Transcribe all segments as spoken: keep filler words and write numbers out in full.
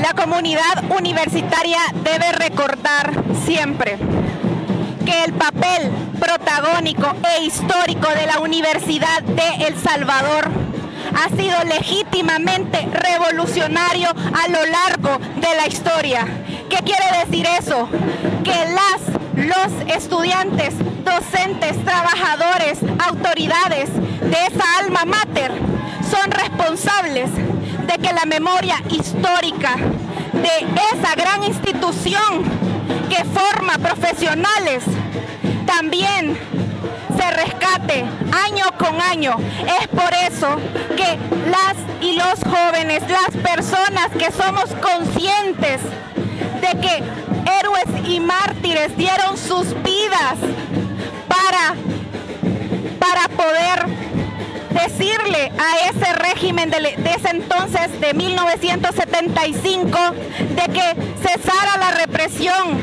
La comunidad universitaria debe recordar siempre que el papel protagónico e histórico de la Universidad de El Salvador ha sido legítimamente revolucionario a lo largo de la historia. ¿Qué quiere decir eso? Que las, los estudiantes, docentes, trabajadores, autoridades de esa alma mater son responsables de que la memoria histórica de esa gran institución que forma profesionales también se rescate año con año. Es por eso que las y los jóvenes, las personas que somos conscientes de que héroes y mártires dieron sus vidas para, para poder decirle a ese régimen de, de ese entonces, de mil novecientos setenta y cinco, de que cesara la represión.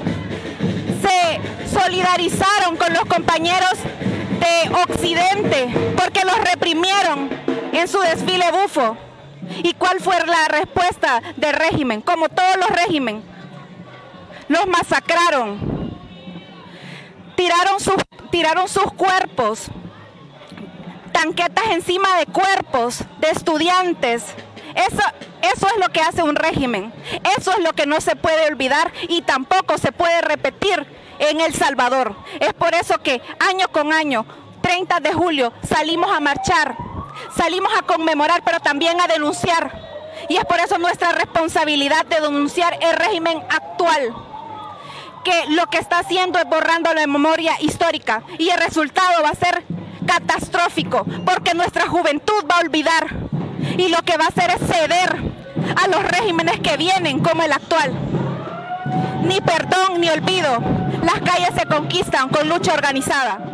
Se solidarizaron con los compañeros de Occidente porque los reprimieron en su desfile bufo. ¿Y cuál fue la respuesta del régimen? Como todos los regímenes, los masacraron, tiraron sus, tiraron sus cuerpos, tanquetas encima de cuerpos de estudiantes. Eso, eso es lo que hace un régimen. Eso es lo que no se puede olvidar y tampoco se puede repetir en El Salvador. Es por eso que año con año, treinta de julio, salimos a marchar, salimos a conmemorar, pero también a denunciar. Y es por eso nuestra responsabilidad de denunciar el régimen actual, que lo que está haciendo es borrando la memoria histórica, y el resultado va a ser catastrófico, porque nuestra juventud va a olvidar, y lo que va a hacer es ceder a los regímenes que vienen como el actual. Ni perdón ni olvido, las calles se conquistan con lucha organizada.